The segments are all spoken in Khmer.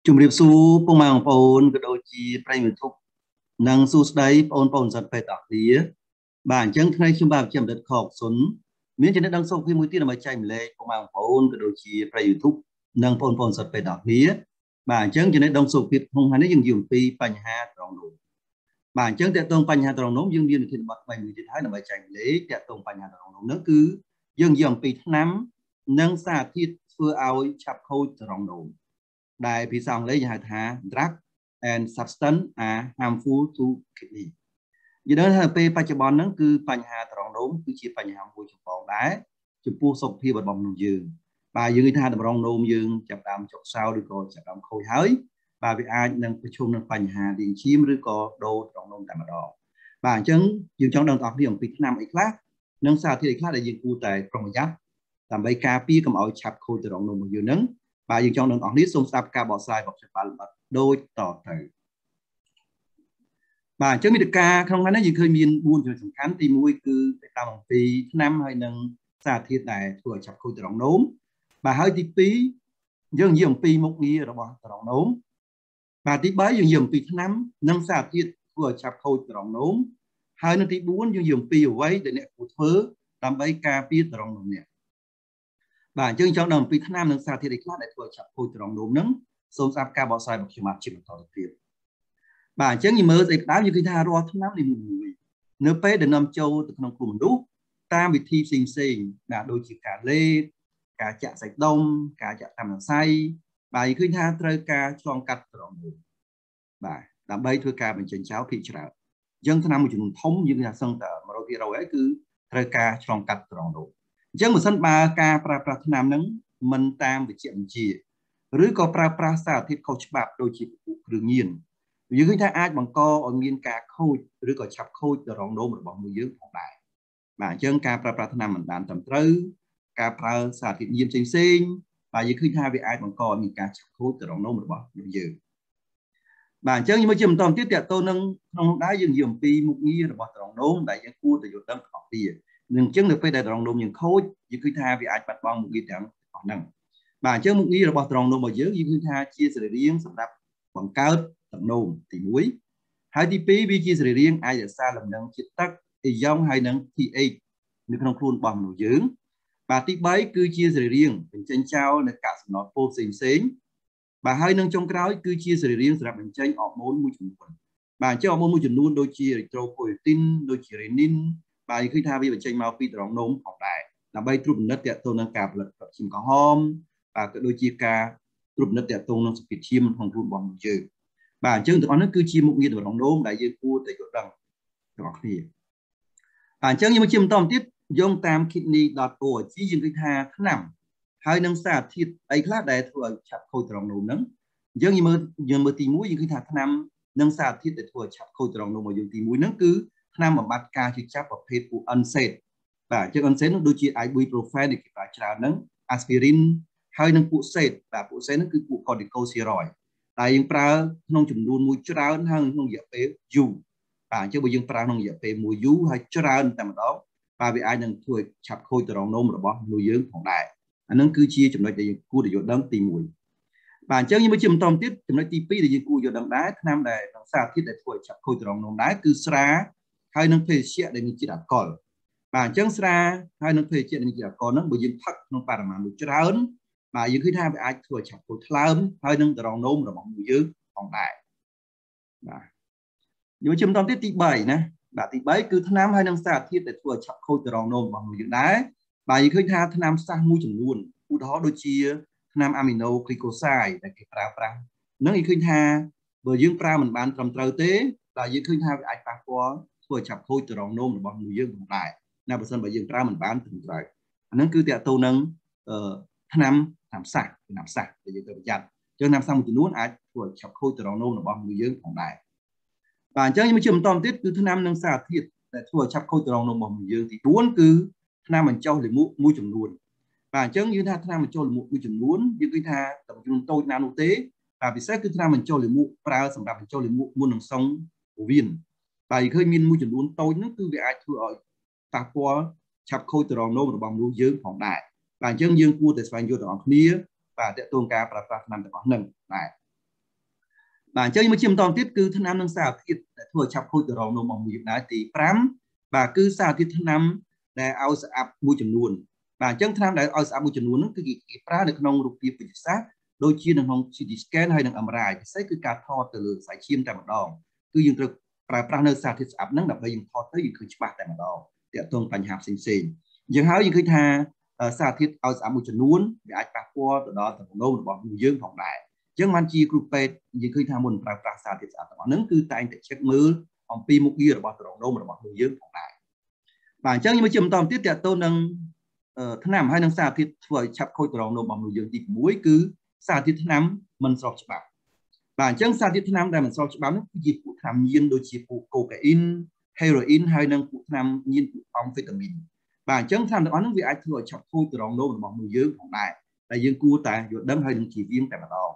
ជំរាបសួរពុកម៉ែបងប្អូនក៏ដូចជាប្រិយមិត្តគ្រប់និងសួស្តីបងប្អូនសិស្សពេទ្យទាំងអស់គ្នាបាទអញ្ចឹងថ្ងៃខ្ញុំបាទជាអតីតខកសុនមានចំណេះដឹងសុខភាពមួយទៀតដើម្បីចែកម្លែកពុកម៉ែបងប្អូនក៏ដូចជាប្រិយ YouTube និងបងប្អូនសិស្សពេទ្យទាំងអស់គ្នាបាទអញ្ចឹងចំណេះដឹងសុខភាពក្នុងថ្ងៃនេះយើងនិយាយអំពីបញ្ហាត្រង់នោមបាទអញ្ចឹងតើតើបញ្ហាត្រង់នោមយើងមានវិធានបទថ្មីមួយទៀតហើយដើម្បីចែកម្លែកតើតើបញ្ហាត្រង់នោមនោះគឺយើងនិយាយអំពីថ្នាំនិងសារធាតុធ្វើឲ្យឆាប់ខូចត្រង់នោមដែលភាសាអង់គ្លេសគេហៅថា drug and substance are harmful to kidney និយាយថាពេលបច្ចុប្បន្នហ្នឹងគឺបញ្ហាត្រង់នោមគឺជាបញ្ហាមួយចម្បងដែរចំពោះសុខភាពរបស់មនុស្សយើងបាទយើងនិយាយថាតម្រងនោមយើងចាប់ដើមចុកសោឬក៏ចាប់ដើមខូចហើយបាទវាអាចនឹងប្រឈមនឹងបញ្ហារាងឈាមឬក៏ដូរត្រង់នោមតែម្ដងបាទអញ្ចឹងយើងចង់ដឹងតគ្នាអំពីថ្នាំអីខ្លះនិងសារធាតុអីខ្លះដែលយើងគួរតែប្រុងប្រយ័ត្នដើម្បីការពារកុំឲ្យឆាប់ខូចត្រង់នោមរបស់យើងហ្នឹងបាទយើងចង់ដឹងអស់នេះសូមស្ដាប់ការបកស្រាយរបស់ខ្ញុំបានលម្អិតដូចតទៅបាទអញ្ចឹងមាតិកាក្នុងថ្ងៃនេះយើងឃើញមាន4ចំណុចសំខាន់ទី1គឺទៅតាមអំពីថ្នាំហើយនិងសារធាតុដែលធ្វើឲ្យឆាប់ខូចត្រង់នោមបាទហើយទី2យើងនិយាយអំពីមុខងាររបស់ត្រង់នោមបាទទី3យើងនិយាយអំពីថ្នាំនិងសារធាតុធ្វើឲ្យឆាប់ខូចត្រង់នោមហើយនៅទី4យើងនិយាយអំពីអ្វីដែលអ្នកគួរធ្វើដើម្បីការពារត្រង់នោមនេះបាទអញ្ចឹងចង់ដឹងអំពីថ្នាំនិងសារធាតុអីខ្លះដែលធ្វើឲ្យឆាប់ខូចត្រង់នោមហ្នឹងសូមស្ដាប់ការបកស្រាយរបស់ខ្ញុំបាទជាបន្តទៅទៀតបាទអញ្ចឹងយើងមើលស្អីដើមយើងឃើញថារាល់ថ្នាំនីមួយៗនៅពេលដែលនាំចូលទៅក្នុងខ្លួនមនុស្សតាមវិធីផ្សេងៗបាទដូចជាការលេបការចាក់សាច់ដុំការចាក់តាមសរសៃបាទយើងឃើញថាត្រូវការឆ្លងកាត់ត្រង់នោមបាទដើម្បីធ្វើការបញ្ចេញចោលភាគច្រើនអញ្ចឹងថ្នាំមួយចំនួនធំយើងឃើញថាសឹងតែ 100% ហើយគឺត្រូវការឆ្លងកាត់ត្រង់នោមអញ្ចឹងបើសិនបើការប្រើប្រាស់ថ្នាំហ្នឹងមិនតាមវិជ្ជាបញ្ជាឬក៏ប្រើប្រាស់សារធាតុខុសច្បាប់ដូចជាពពុះគ្រឿងញៀនយើងឃើញថាអាចបង្កឲ្យមានការខូចឬក៏ឆាប់ខូចត្រង់នោមរបស់មនុស្សយើងផងដែរបាទអញ្ចឹងការប្រើប្រាស់ថ្នាំមិនបានត្រឹមត្រូវការប្រើសារធាតុញៀនផ្សេងៗបាទយើងឃើញថាវាអាចបង្កឲ្យមានការឆាប់ខូចត្រង់នោមរបស់មនុស្សយើងបាទអញ្ចឹងយើងមើលជាបន្តទៀតតើតើនឹងក្នុងដែរយើងនិយាយអំពីមុខងាររបស់ត្រង់នោមដែលយើងគួរតែយល់ដឹងទាំងអស់គ្នានឹងអញ្ចឹងនៅពេលដែលត្រង់នោមយើងខូចយើងឃើញថាវាអាចបាត់បង់មុខងារទាំងអស់ហ្នឹងបាទអញ្ចឹងមុខងាររបស់ត្រង់នោមរបស់យើងឃើញថាជាសរីរាង្គសម្រាប់បង្កើតទឹកនោមទី1ហើយទី2វាជាសរីរាង្គអាចរក្សាលំនឹងជាតិទឹកអេយ៉ុងហើយនិង pH នៅក្នុងខ្លួនរបស់មនុស្សយើងបាទទី3គឺជាសរីរាង្គបញ្ចេញចោលនៅកាកសំណល់ពុលផ្សេងៗបាទហើយនឹងចុងក្រោយគឺជាសរីរាង្គសម្រាប់បញ្ចេញអរម៉ូនមួយចំនួនបាទអញ្ចឹងអរម៉ូនមួយចំនួនដូចជា erythropoietin ដូចជា renin បាទឃើញថាវាបញ្ចេញមកពីត្រង់នោមផងដែរដើម្បីត្រួតពិនិត្យទាក់ទងនឹងការផលិតឈាមក្រហមបាទក៏ដូចជាការត្រួតពិនិត្យទាក់ទងនឹងសម្ពាធឈាមក្នុងខ្លួនរបស់យើងបាទអញ្ចឹងទាំងអស់នេះគឺជាមុខងារត្រង់នោមដែលយើងគួរតែយល់ដឹងទាំងអស់គ្នាបាទអញ្ចឹងយើងមកជាបន្តទៀតយោងតាម kidney.org យើងឃើញថាថ្នាំហើយនឹងសារធាតុអីខ្លះដែលធ្វើឲ្យឆាប់ខូចត្រង់នោមហ្នឹងអញ្ចឹងយើងមើលទី1យើងឃើញថាថ្នាំនិងសារធាតុដែលធ្វើឲ្យឆាប់ខូចត្រង់នោមរបស់យើងទី1ហ្នឹងគឺថ្នាំបំបត្តិការជិះចាប់ប្រភេទពួក NSAID បាទអញ្ចឹង NSAID នោះដូចជា ibuprofen ដែលគេប្រើច្រើនហ្នឹង aspirin ហើយនឹងពួក SAID បាទពួក SAID ហ្នឹងគឺពួក corticosteroid តែយើងប្រើក្នុងចំនួនមួយច្រើនហើយក្នុងរយៈពេលយូរបាទអញ្ចឹងបើយើងប្រើក្នុងរយៈពេលមួយយូរហើយច្រើនតែម្ដងបាទវាអាចនឹងធ្វើឲ្យឆាប់ខូចត្រង់នោមរបស់មនុស្សយើងផងដែរអានឹងគឺជាចំណុចដែលយើងគួរតែយល់ដឹងទី1បាទអញ្ចឹងយើងមកជាបន្តទៀតចំណុចទី2ដែលយើងគួរយល់ដឹងដែរថ្នាំដែលសារធាតុដែលធ្វើឲ្យឆាប់ខូចត្រង់នោមដែរគឺស្រាហើយនឹងភេសជ្ជៈដែលមានជាតិអាល់កុលបាទអញ្ចឹងស្រាហើយនឹងភេសជ្ជៈដែលមានជាតិអាល់កុលហ្នឹងបើយើងផឹកក្នុងបរិមាណមួយច្រើនបាទយើងឃើញថាវាអាចធ្វើឲ្យឆាប់ខូចថ្លើមហើយនឹងត្រង់នោមរបស់មនុស្សយើងផងដែរបាទយកជាបន្តទៀតទី3ណាបាទទី3គឺថ្នាំហើយនឹងសារធាតុដែលធ្វើឲ្យឆាប់ខូចត្រង់នោមរបស់មនុស្សយើងដែរបាទយើងឃើញថាថ្នាំសាសមួយចំនួនឧទាហរណ៍ដូចជាថ្នាំអាមីណូគ្លីកូសាយដែលគេប្រើប្រាស់នឹងយើងឃើញថាបើយើងប្រើមិនបានត្រឹមត្រូវទេបាទយើងឃើញថាវាអាចប៉ះពាល់ធ្វើឲ្យឆាប់ខូចត្រង់នោមរបស់មនុស្សយើងផងដែរណាបើសិនបើយើងប្រើមិនបានត្រឹមត្រូវអានឹងគឺតើតើនឹងថ្នាំសាសដែលយើងត្រូវប្រយ័ត្នចឹងថ្នាំសាសមួយចំនួនអាចធ្វើឲ្យឆាប់ខូចត្រង់នោមរបស់មនុស្សយើងផងដែរបាទអញ្ចឹងយើងមកជាបន្តទៀតគឺថ្នាំនិងសារធាតុដែលធ្វើឲ្យឆាប់ខូចត្រង់នោមរបស់យើងទី4គឺថ្នាំបញ្ចុះលាមកមួយចំនួនបាទអញ្ចឹងយើងថាថ្នាំបញ្ចុះលាមកមួយចំនួនយើងឃើញថាចំនួនតូចណាស់នោះទេបាទពិសេសគឺថ្នាំបញ្ចុះលាមកប្រើសម្រាប់បញ្ចុះលាមកមុននឹងសង់ពោះវៀនបាទយើងឃើញមានមួយចំនួនតូចនោះគឺវាអាចធ្វើឲ្យប៉ះពាល់ឆាប់ខូចត្រង់នោមរបស់មនុស្សយើងផងដែរបាទអញ្ចឹងយើងគួរតែស្វែងយល់ទាំងអស់គ្នាបាទទាក់ទងការប្រើប្រាស់ថ្នាំទាំងអស់ហ្នឹងដែរបាទអញ្ចឹងមកជាបន្តទៀតគឺថ្នាំនិងសារធាតុដែលធ្វើឲ្យឆាប់ខូចទៅរងនោមរបស់យើងដែរទី5បាទគឺសារធាតុថ្នាំដែលឲ្យស្អាប់មួយចំនួនបាទអញ្ចឹងថ្នាំដែលឲ្យស្អាប់មួយចំនួនហ្នឹងគឺគេប្រើនៅក្នុងរូបភាពវិទ្យាសាស្ត្រដូចជានៅក្នុង CT scan ហើយនិង MRI ពិសេសគឺការថតទៅលើខ្សែឈាមតែម្ដងគឺយើងត្រូវប្រើប្រាស់នៅសារធាតុស្អាប់ហ្នឹងដើម្បីយើងថតទៅយើងឃើញច្បាស់តែម្ដងទាក់ទងបញ្ហាផ្សេងៗយើងហើយយើងឃើញថាសារធាតុឲ្យស្អាប់មួយចំនួនវាអាចប៉ះពាល់ទៅដល់ទំនោររបស់យើងផងដែរអញ្ចឹងបានជាគ្រូពេទ្យយើងឃើញថាមុនប្រើប្រាស់សារធាតុស្អាតទាំងអស់ហ្នឹងគឺតែងតែ check មើលអំពីមុខងាររបស់ទំនោររបស់យើងផងដែរបាទអញ្ចឹងខ្ញុំជាបន្តទៀតតើតើនឹងថ្នាំហើយនឹងសារធាតុធ្វើឲ្យឆាប់ខូចទំនោររបស់យើងទី6គឺសារធាតុថ្នាំមិនស្របច្បាប់បាទអញ្ចឹងសារធាតុថ្នាំដែលមិនស្របច្បាប់នោះគឺជាពួកថ្នាំញៀនដូចជាពួកកូកាអ៊ីន ហេរ៉ូអ៊ីនហើយនិងពួកថ្នាំញៀនពួកអំហ្វេតាមីនបាទអញ្ចឹងថ្នាំទាំងអស់នោះវាអាចធ្វើឲ្យឆាប់ខូចទំនោររបស់យើងផងដែរតែយើងគួរតែយល់ដឹងហើយនឹងជៀសវាងតែម្ដង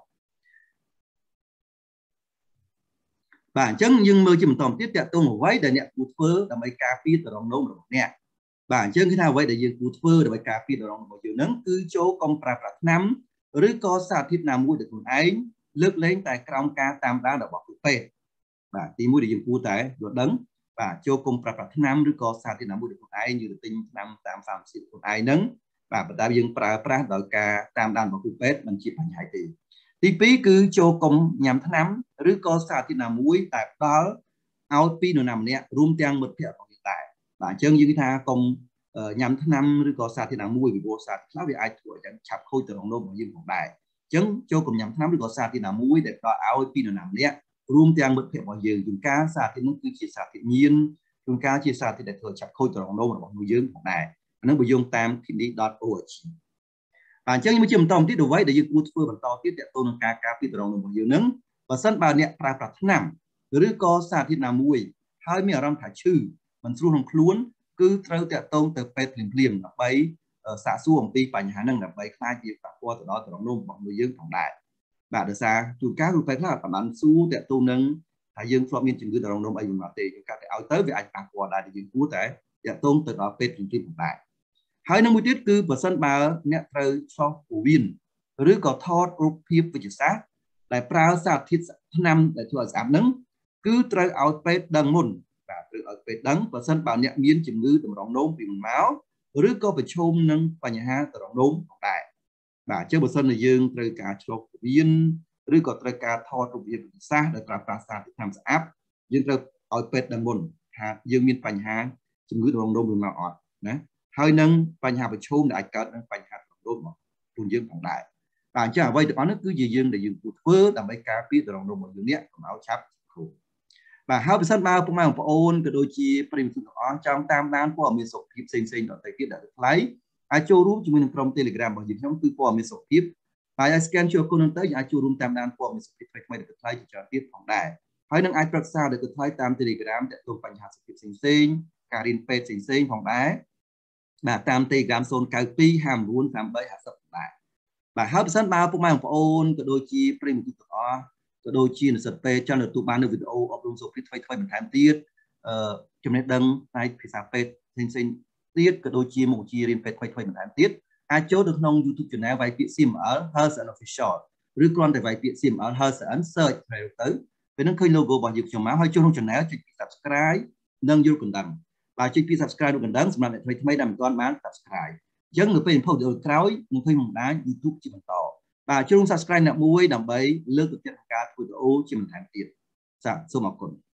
បាទអញ្ចឹងយើងមើលជាបន្តទៀតតើតើអ្វីដែលអ្នកគួរធ្វើដើម្បីការពារទំនោររបស់អ្នកបាទអញ្ចឹងគឺថាអ្វីដែលយើងគួរធ្វើដើម្បីការពារទំនោររបស់យើងហ្នឹងគឺចូលកុំប្រើប្រាស់ថ្នាំឬក៏សារធាតុណាមួយដោយខ្លួនឯងលើកលែងតែក្រោមការតាមដានរបស់គ្រូពេទ្យបាទទី1ដែលយើងគួរតែយល់ដឹងបាទចូលកុំប្រើប្រាស់ថ្នាំឬក៏សារធាតុណាមួយដោយខ្លួនឯងយើងទៅទិញថ្នាំតាមហ្វាម៉ាស៊ីខ្លួនឯងហ្នឹងបាទប៉ុន្តែយើងប្រើប្រាស់ដោយការតាមដានរបស់គ្រូពេទ្យមិនជាបញ្ហាទេទី2គឺចូលកុំញ៉ាំថ្នាំឬក៏សារធាតុណាមួយតែផ្ដល់ឲ្យពីនរណាម្នាក់រួមទាំងមិត្តភ័ក្តិរបស់យើងដែរបាទអញ្ចឹងយើងថាកុំញ៉ាំថ្នាំឬក៏សារធាតុណាមួយពីព្រោះសារខ្លះវាអាចធ្វើឲ្យឆាប់ខូចទំនោររបស់យើងផងដែរអញ្ចឹងចូលកុំញ៉ាំថ្នាំឬក៏សារធាតុណាមួយដែលផ្ដល់ឲ្យពីនរណាម្នាក់រួមទាំងមិត្តភ័ក្តិរបស់យើងជួនកាលសារធាតុនោះគឺជាសារធាតុញៀនជួនកាលជាសារធាតុដែលធ្វើឆាប់ខូចទំនោររបស់យើងផងដែរអានឹងបើយោងតាម kidney.org បាទអញ្ចឹងខ្ញុំជាបន្តទៀតអ្វីដែលយើងគួរធ្វើបន្តទៀតទាក់ទងនឹងការការពារទំនោររបស់យើងនឹងបើសិនបើអ្នកប្រើប្រាស់ថ្នាំឬក៏សារធាតុណាមួយហើយមានអារម្មណ៍ថាឈឺមិនស្រួលក្នុងខ្លួនគឺត្រូវតាក់ទងទៅពេទ្យភ្លាមៗដើម្បីសាកសួរអំពីបញ្ហាហ្នឹងដើម្បីខ្លាចវាប៉ះពាល់ទៅដល់ទំនោររបស់យើងផងដែរបាទដោយសារជួនកាលគ្រូពេទ្យខ្លះអត់បានសួរតាក់ទងនឹងថាយើងធ្លាប់មានជំងឺទំនោរអីមិនទេជួនកាលតែឲ្យទៅវាអាចប៉ះពាល់ដែរយើងគួរតែតាក់ទងទៅដល់ពេទ្យភ្លាមៗផងដែរហើយនឹងមួយទៀតគឺបើសិនបើអ្នកត្រូវឆ្លោះពោះវៀនឬក៏ថតរូបភាពវិទ្យាសាស្ត្រដែលប្រើសារធាតុថ្នាំដែលធ្វើឲ្យស្អាតហ្នឹងគឺត្រូវឲ្យពេទ្យដឹងមុនបាទត្រូវឲ្យពេទ្យដឹងបើសិនបើអ្នកមានជំងឺតម្រងនោមពីមុនមកឬក៏ប្រឈមនឹងបញ្ហាតម្រងនោមផងដែរបាទអញ្ចឹងបើសិនជាយើងត្រូវការឆ្លោះពោះវៀនឬក៏ត្រូវការថតរូបភាពវិទ្យាសាស្ត្រដែលប្រើប្រាស់សារធាតុថ្នាំស្អាតយើងត្រូវឲ្យពេទ្យដឹងមុនថាយើងមានបញ្ហាជំងឺតម្រងនោមឬមកអត់ណាហើយនឹងបញ្ហាប្រឈមដែលអាចកើតនឹងបញ្ហាទំនោររបស់ខ្លួនយើងផងដែរបាទអញ្ចឹងអ្វីទាំងអស់នោះគឺជាយើងដែលយើងគួរធ្វើដើម្បីការពារទំនោររបស់យើងនេះកុំឲ្យឆាប់ខូចបាទហើយបើសិនបើពុកម៉ែបងប្អូនក៏ដូចជាប្រិយមិត្តទាំងអស់ចង់តាមដានព័ត៌មានសុខភាពផ្សេងៗដទៃទៀតដែលថ្លៃអាចចូលរួមជាមួយនឹងក្រុម Telegram របស់យើងខ្ញុំគឺព័ត៌មានសុខភាពហើយអាច scan QR code នោះទៅអាចចូលរួមតាមដានព័ត៌មានសុខភាពថ្មីៗដែលថ្លៃជាច្រើនទៀតផងដែរហើយនឹងអាចប្រឹក្សាដែលថ្លៃតាម Telegram ទាក់ទងបញ្ហាសុខភាពផ្សេងៗការរៀនពេទ្យផ្សេងៗផងដែរបាទតាម Telegram 092 59 38 50ដែរបាទហើយបើសិនបើពុកម៉ែបងប្អូនក៏ដូចជាប្រិយមិត្តទាំងអស់ក៏ដូចជានិស្សិតពេទ្យចង់ទទួលបាននូវវីដេអូអប់រំសុខភាពថ្មីៗបន្ថែមទៀតចំណេះដឹងផ្នែកភាសាពេទ្យផ្សេងៗទៀតក៏ដូចជាមុខវិជ្ជារៀនពេទ្យថ្មីៗបន្ថែមទៀតអាចចូលទៅក្នុង YouTube Channel វាយពាក្យ CML Health and Official ឬគ្រាន់តែវាយពាក្យ CML Health and Search ទៅពេលហ្នឹងឃើញ logo របស់យើងខ្ញុំមកហើយចូលក្នុង Channel ចុច Subscribe និងយល់កណ្ដឹង បាទចុចពី Subscribe ឬកណ្ដឹងសម្រាប់អ្នកថ្មីៗដែលមិនទាន់បាន Subscribe អញ្ចឹងនៅពេល post វីដេអូក្រោយនឹងឃើញបណ្ដាញ YouTube ជាបន្តបាទចូល Subscribe អ្នកមួយដើម្បីលើកទឹកចិត្តក្នុងការធ្វើវីដេអូជាបន្ថែមទៀតចា៎សូមអរគុណ